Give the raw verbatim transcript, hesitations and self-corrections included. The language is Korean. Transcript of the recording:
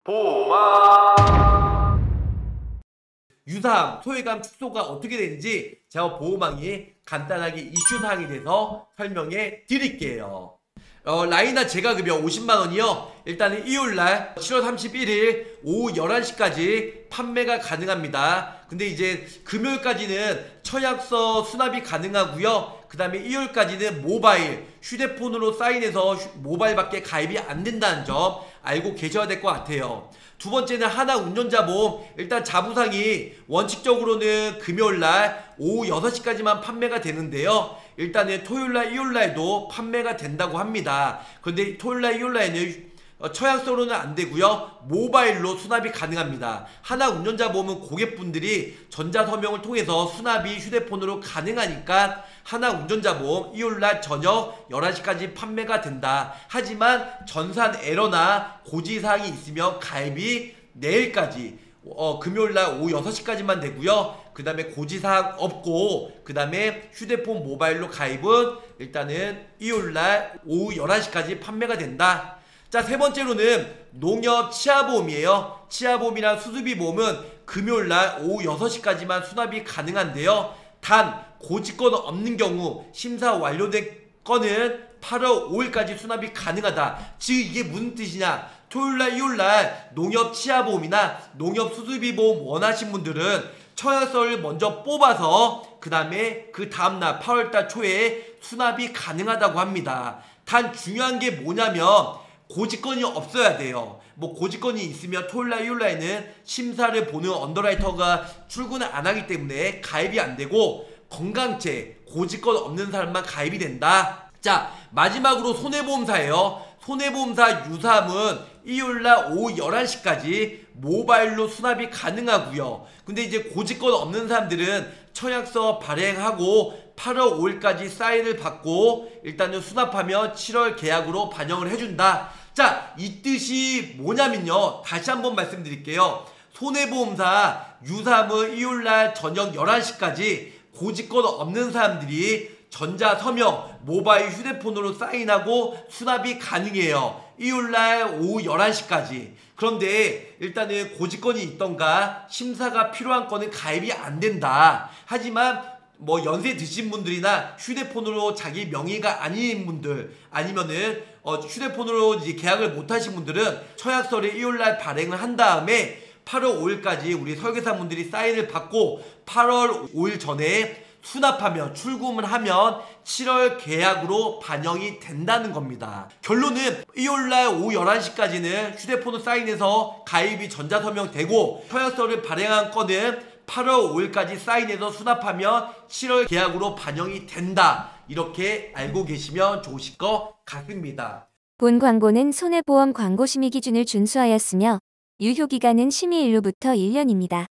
보호망. 유사암, 소외감 축소가 어떻게 되는지 제가 보호망이 간단하게 이슈사항에 대해서 설명해 드릴게요. 어, 라이나 제가급여 오십만 원이요. 일단은 일요일날 칠월 삼십일일 오후 열한 시까지 판매가 가능합니다. 근데 이제 금요일까지는 청약서 수납이 가능하고요. 그 다음에 일요일까지는 모바일, 휴대폰으로 사인해서 휴, 모바일밖에 가입이 안 된다는 점 알고 계셔야 될 것 같아요. 두 번째는 하나 운전자보험. 일단 자부상이 원칙적으로는 금요일날 오후 여섯 시까지만 판매가 되는데요. 일단은 토요일날, 일요일날도 판매가 된다고 합니다. 그런데 토요일날, 일요일날에는 청약서로는 안 되고요. 모바일로 수납이 가능합니다. 하나 운전자보험은 고객분들이 전자서명을 통해서 수납이 휴대폰으로 가능하니까 하나 운전자보험 일요일날 저녁 열한 시까지 판매가 된다. 하지만 전산 에러나 고지사항이 있으면 가입이 내일까지 어, 금요일날 오후 여섯 시까지만 되고요. 그 다음에 고지사항 없고 그 다음에 휴대폰 모바일로 가입은 일단은 일요일날 오후 열한 시까지 판매가 된다. 자, 세 번째로는 농협 치아보험이에요. 치아보험이랑 수수비보험은 금요일날 오후 여섯 시까지만 수납이 가능한데요. 단 고지권 없는 경우 심사 완료된 건은 팔월 오일까지 수납이 가능하다. 즉 이게 무슨 뜻이냐, 토요일날 일요일날 농협 치아보험이나 농협 수수비보험 원하신 분들은 청약서를 먼저 뽑아서 그 다음에 그 다음날 팔월달 초에 수납이 가능하다고 합니다. 단 중요한 게 뭐냐면 고지권이 없어야 돼요. 뭐 고지권이 있으면 토요일날 일요일날에는 심사를 보는 언더라이터가 출근을 안 하기 때문에 가입이 안 되고 건강체 고지권 없는 사람만 가입이 된다. 자, 마지막으로 손해보험사예요. 손해보험사 유사함은 일요일날 오후 열한 시까지 모바일로 수납이 가능하고요. 근데 이제 고지권 없는 사람들은 청약서 발행하고 팔월 오일까지 사인을 받고 일단은 수납하면 칠월 계약으로 반영을 해준다. 자, 이 뜻이 뭐냐면요. 다시 한번 말씀드릴게요. 손해보험사 유사함은 일요일날 저녁 열한 시까지 고지권 없는 사람들이 전자서명, 모바일 휴대폰으로 사인하고 수납이 가능해요. 일요일날 오후 열한 시까지. 그런데 일단은 고지권이 있던가 심사가 필요한 건은 가입이 안 된다. 하지만 뭐 연세 드신 분들이나 휴대폰으로 자기 명의가 아닌 분들 아니면은 어 휴대폰으로 이제 계약을 못 하신 분들은 청약서를 일요일날 발행을 한 다음에 팔월 오일까지 우리 설계사분들이 사인을 받고 팔월 오일 전에 수납하면 출금을 하면 칠월 계약으로 반영이 된다는 겁니다. 결론은 일요일날 오후 열한 시까지는 휴대폰으로 사인해서 가입이 전자서명 되고 청약서를 발행한 건은 팔월 오일까지 사인해서 수납하면 칠월 계약으로 반영이 된다. 이렇게 알고 계시면 좋으실 것 같습니다. 본 광고는 손해보험 광고심의 기준을 준수하였으며 유효기간은 심의일로부터 일 년입니다.